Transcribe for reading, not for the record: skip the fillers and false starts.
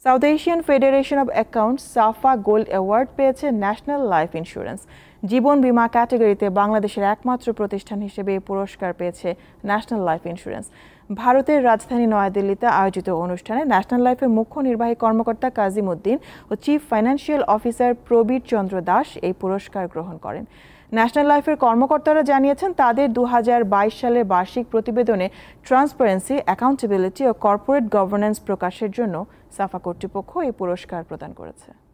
South Asian Federation of Accountants SAFA gold award পেয়েছে national life insurance. জীবন বীমা ক্যাটাগরিতে বাংলাদেশের একমাত্র প্রতিষ্ঠান হিসেবে এই পুরস্কার পেয়েছে ন্যাশনাল লাইফ ইন্স্যুরেন্স। ভারতের রাজধানী নয়াদিল্লিতে আয়োজিত অনুষ্ঠানে ন্যাশনাল লাইফের মুখ্য নির্বাহী কর্মকর্তা কাজিম উদ্দিন ও chief financial officer Prabir Chandra Das এই পুরস্কার গ্রহণ করেন। ন্যাশনাল লাইফের কর্মকর্তারা জানিয়েছেন, তাদের 2022 সালের বার্ষিক প্রতিবেদনে ট্রান্সপারেন্সি, অ্যাকাউন্টেবিলিটি ও কর্পোরেট গভর্নেন্স প্রকাশের জন্য সাফা কর্তৃপক্ষ এই পুরস্কার প্রদান করেছে।